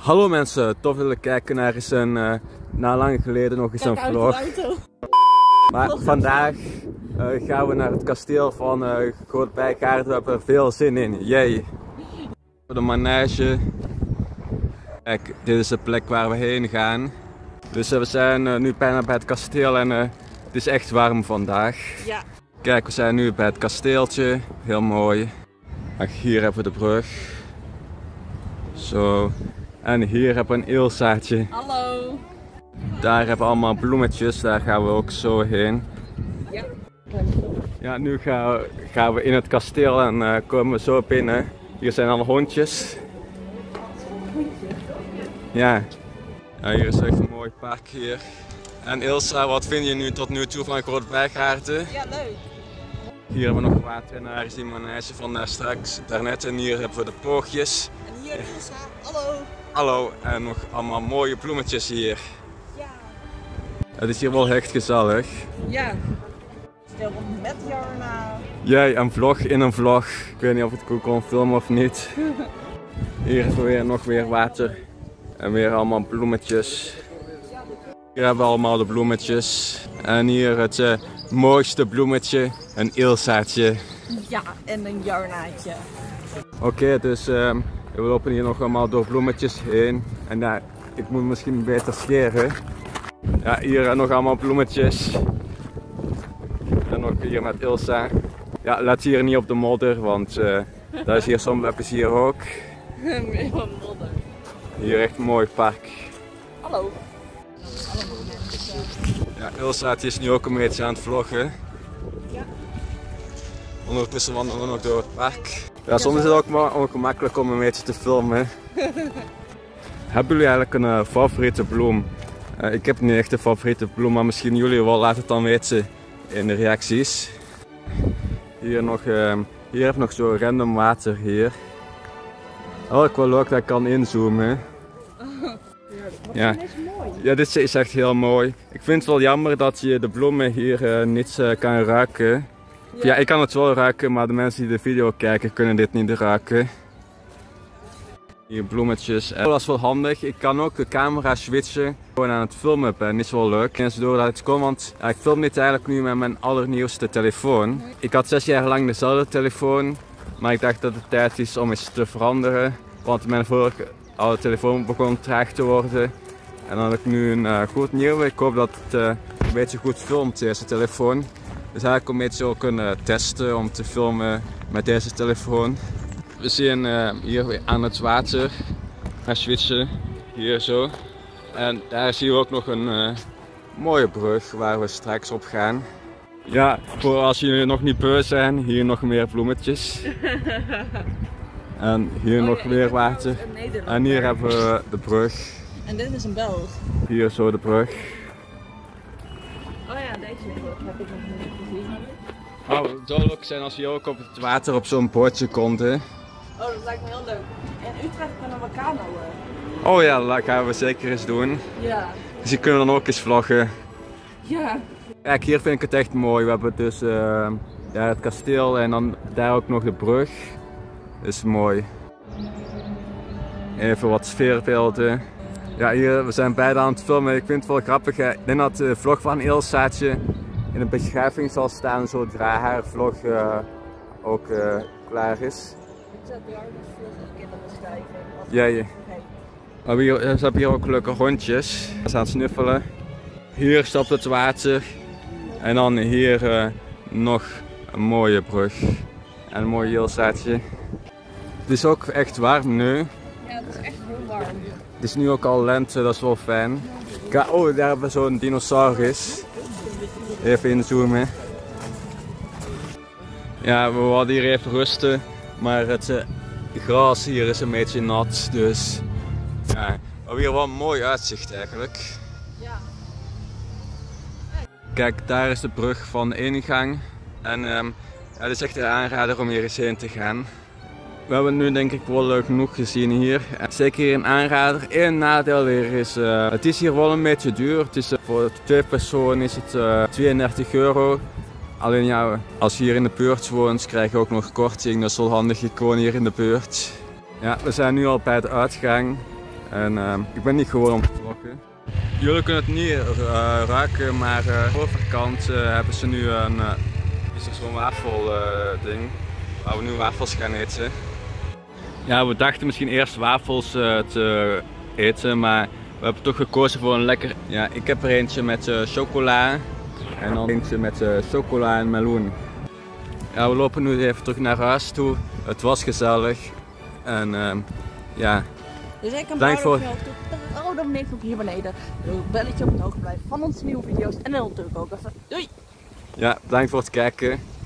Hallo mensen, tof dat jullie kijken naar eens een, na lang geleden nog eens een vlog. Maar vandaag gaan we naar het kasteel van Groot Bijgaarden. We hebben er veel zin in, jee. De manege. Kijk, dit is de plek waar we heen gaan. Dus we zijn nu bijna bij het kasteel en het is echt warm vandaag. Ja. Kijk, we zijn nu bij het kasteeltje, heel mooi. Hier hebben we de brug. Zo. En hier hebben we een eelzaadje. Hallo. Daar hebben we allemaal bloemetjes, daar gaan we ook zo heen. Ja. Ja, nu gaan we in het kasteel en komen we zo binnen. Hier zijn alle hondjes. Ja. Ja, hier is echt een mooi park hier. En Ilsa, wat vind je nu tot nu toe van Groot Bijgaarden? Ja, leuk. Hier hebben we nog water en daar is die manege van straks daarnet. En hier hebben we de poogjes. En hier Ilsa, hallo. Hallo, en nog allemaal mooie bloemetjes hier. Ja. Het is hier wel echt gezellig. Ja. Stil met Jarna. Jij, een vlog in een vlog. Ik weet niet of ik het goed kon filmen of niet. Hier is weer nog weer water. En weer allemaal bloemetjes. Hier hebben we allemaal de bloemetjes. En hier het mooiste bloemetje, een eelzaadje. Ja, en een Jarnaatje. Oké, dus we lopen hier nog allemaal door bloemetjes heen. En ja, ik moet misschien beter scheren. Ja, hier nog allemaal bloemetjes. En nog hier met Ilsa. Ja, let hier niet op de modder, want dat is hier soms hebben ze hier ook. Meer van modder. Hier echt een mooi park. Hallo. Ja, Ilsa is nu ook een beetje aan het vloggen. Ja. Ondertussen wandelen we nog door het park. Ja, soms is het ook maar ongemakkelijk om een beetje te filmen. Hebben jullie eigenlijk een favoriete bloem? Ik heb niet echt een favoriete bloem, maar misschien jullie wel. Laat het dan weten in de reacties. Hier heb ik nog zo random water hier. Oh, ik wil leuk dat ik kan inzoomen. Ja. Ja, dit is echt heel mooi. Ik vind het wel jammer dat je de bloemen hier niet kan ruiken. Ja, ik kan het wel ruiken, maar de mensen die de video kijken kunnen dit niet ruiken. Hier bloemetjes. En dat is wel handig. Ik kan ook de camera switchen. Gewoon aan het filmen ben. Is wel leuk. En zo dat het kon, want ik film dit eigenlijk nu met mijn allernieuwste telefoon. Ik had 6 jaar lang dezelfde telefoon. Maar ik dacht dat het tijd is om eens te veranderen. Want mijn vorige oude telefoon begon traag te worden. En dan heb ik nu een goed nieuwe. Ik hoop dat het een beetje goed filmt, deze telefoon. Dus eigenlijk een beetje zo kunnen testen om te filmen met deze telefoon. We zien hier weer aan het water. Gaan switchen. Hier zo. En daar zien we ook nog een mooie brug waar we straks op gaan. Ja, voor als jullie nog niet beu zijn, hier nog meer bloemetjes. En hier nog meer water. En hier hebben we de brug. En dit is een Belg. Hier zo de brug. Oh ja, deze heb ik nog niet gezien. Oh, het zou leuk zijn als we hier ook op het water op zo'n bootje konden. Oh, dat lijkt me heel leuk. In Utrecht kunnen we kanoën. Oh ja, dat gaan we zeker eens doen. Ja. Dus hier kunnen we dan ook eens vloggen. Ja. Kijk, hier vind ik het echt mooi. We hebben dus ja, het kasteel en dan daar ook nog de brug. Dat is mooi. Even wat sfeerbeelden. Ja, hier, we zijn beide aan het filmen. Ik vind het wel grappig. Ik denk dat de vlog van Ilsaatje in de beschrijving zal staan zodra haar vlog ook klaar is. Ik zet de armen vlog in de beschrijving. Ja, ja. Ze hebben hier ook leuke hondjes. Ze zijn aan het snuffelen. Hier stopt het water. En dan hier nog een mooie brug. En een mooi Ilsaatje. Het is ook echt warm nu. Ja, het is echt heel warm. Het is nu ook al lente, dat is wel fijn. Oh, daar hebben we zo'n dinosaurus. Even inzoomen. Ja, we wilden hier even rusten. Maar het gras hier is een beetje nat, dus ja, we hebben hier wel een mooi uitzicht eigenlijk. Ja. Kijk, daar is de brug van de ingang. En ja, het is echt een aanrader om hier eens heen te gaan. We hebben nu denk ik wel genoeg gezien hier. Zeker hier een aanrader. Eén nadeel hier is, het is hier wel een beetje duur. Het is, voor 2 personen is het 32 euro. Alleen ja, als je hier in de buurt woont, krijg je ook nog korting. Dat is wel handig, ik woon hier in de buurt. Ja, we zijn nu al bij de uitgang. En ik ben niet gewoon om te vloggen. Jullie kunnen het niet ruiken, maar voor vakantie hebben ze nu is er zo'n wafel ding, waar we nu wafels gaan eten. Ja, we dachten misschien eerst wafels te eten, maar we hebben toch gekozen voor een lekker... Ja, ik heb er eentje met chocola en dan eentje met chocola en meloen. Ja, we lopen nu even terug naar huis toe. Het was gezellig en ja. Dus ik kan bedankt voor... Oh, dan neemt ook hier beneden. Een belletje op het hoogte blijven van onze nieuwe video's. En dan natuurlijk ook even. Doei! Ja, bedankt voor het kijken.